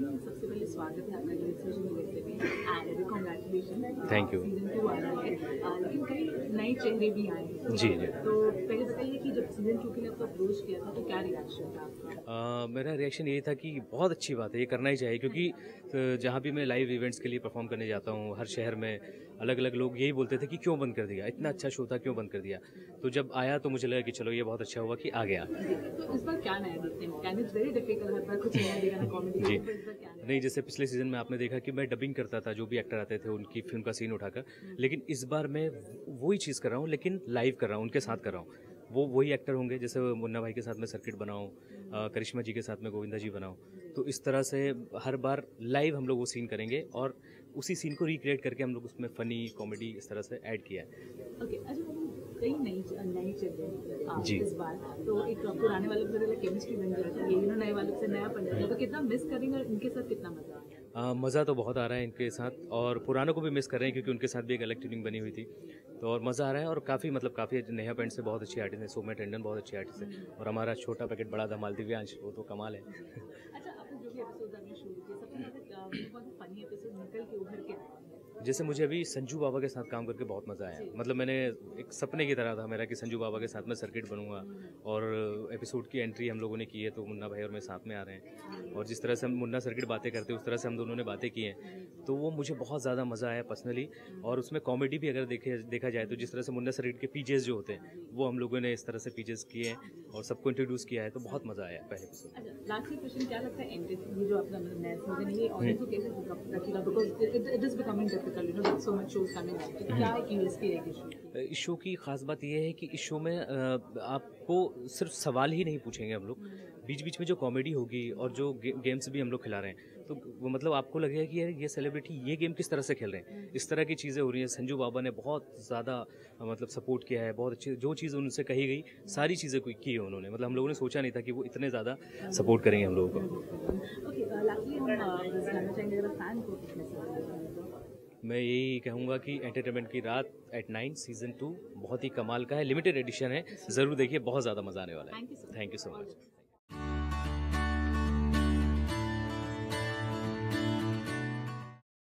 सबसे पहले स्वागत है आपका ये सीजन देखते हुए and congratulation. Thank you. Season 2 आ रहा है, लेकिन कई नए चेहरे भी आए हैं। जी, जी। तो पहले बताइए कि जब सीजन 2 के लिए आपको अप्रोच किया था तो क्या रिएक्शन था आपका? मेरा रिएक्शन ये था कि बहुत अच्छी बात है, ये करना ही चाहिए क्योंकि जहाँ भी मैं लाइव इवेंट्स के लिए परफॉर्म करने जाता हूँ, हर शहर में अलग-अलग लोग यही बोलते थे कि क्यों बंद कर दिया? इतना अच्छा शो था, क्यों बंद कर दिया? तो जब आया तो मुझे लगा कि चलो ये बहुत अच्छा हुआ कि आ गया। तो इस बार क्या नया देखते हैं? कैन इट्स वेरी डिफिकल्ट हर बार कुछ नया देखना कॉमेडी जी। तो इस बार क्या नया? नहीं, जैसे पिछले सीज़न में आपने देखा कि मैं डबिंग करता था, जो भी एक्टर आते थे उनकी फ़िल्म का सीन उठाकर, लेकिन इस बार मैं वही चीज़ कर रहा हूँ लेकिन लाइव कर रहा हूँ, उनके साथ कर रहा हूँ। वो वही एक्टर होंगे, जैसे मुन्ना भाई के साथ मैं सर्किट बनाऊँ, करिश्मा जी के साथ मैं गोविंदा जी बनाऊँ। तो इस तरह से हर बार लाइव हम लोग वो सीन करेंगे और उसी सीन को रिक्रिएट करके हम लोग उसमें फ़नी, कॉमेडी इस तरह से ऐड किया है। ओके, अच्छा मैडम, कई नई चल रही है जी। इस बार। तो एक पुराने वालों से अलग केमिस्ट्री बन जाती है, नए वालों से नया बन जाता है, तो कितना मिस करेंगे और इनके साथ कितना मजा आया? मज़ा तो बहुत आ रहा है इनके साथ और पुरानों को भी मिस कर रहे हैं क्योंकि उनके साथ भी एक अलग ट्यूनिंग बनी हुई थी। तो और मज़ा आ रहा है और काफ़ी नेहा पेंट से बहुत अच्छी आर्टिस्ट है, सौम्या टंडन बहुत अच्छी आर्टिस्ट है और हमारा छोटा पैकेट बड़ा धमाल दिव्यांश, वो तो कमाल है। अच्छा, आपने जो भी एपिसोड आपने शुरू किए, सबसे ज़्यादा कौन सा फनी एपिसोड निकल के उभर के आया? जैसे मुझे अभी संजू बाबा के साथ काम करके बहुत मज़ा आया। मतलब मैंने एक सपने की तरह था मेरा कि संजू बाबा के साथ मैं सर्किट बनूँगा और एपिसोड की एंट्री हम लोगों ने की है, तो मुन्ना भाई और मैं साथ में आ रहे हैं और जिस तरह से हम मुन्ना सर्किट बातें करते हैं उस तरह से हम दोनों ने बातें की हैं, तो वो मुझे बहुत ज़्यादा मज़ा आया पर्सनली। और उसमें कॉमेडी भी अगर देखा जाए तो जिस तरह से मुन्ना सर्किट के पीजेस जो होते हैं वो हम लोगों ने इस तरह से पीजेस किए हैं और सबको इंट्रोड्यूस किया है, तो बहुत मज़ा आया पहले एपिसोड। अच्छा, लास्ट क्वेश्चन, क्या लगता है एंट्री ये जो आपका मतलब नया सीजन है, ये ऑडियंस को कैसे रखेगा? Because it is becoming difficult, so much shows coming out. तो क्या है कि यूएसपी है शो की? इस शो की ख़ास बात ये है कि इस शो में आपको सिर्फ सवाल ही नहीं पूछेंगे हम लोग, बीच-बीच में जो कॉमेडी होगी और जो गेम्स भी हम लोग खिला रहे हैं, तो वो मतलब आपको लगेगा कि यार ये सेलिब्रिटी ये गेम किस तरह से खेल रहे हैं। इस तरह की चीज़ें हो रही हैं। संजू बाबा ने बहुत ज़्यादा मतलब सपोर्ट किया है, बहुत अच्छी जो चीज़ उनसे कही गई, सारी चीज़ें की है उन्होंने। मतलब हम लोगों ने सोचा नहीं था कि वो इतने ज़्यादा सपोर्ट करेंगे हम लोगों को। ओके, लास्टली हम बस जानना चाहेंगे अगर फैन को कुछ मैसेज देना चाहें तो? मैं यही कहूँगा कि एंटरटेनमेंट की रात एट 9 सीज़न 2 बहुत ही कमाल का है, लिमिटेड एडिशन है, ज़रूर देखिए, बहुत ज़्यादा मज़ा आने वाला है। Thank you so much. Thank you so much.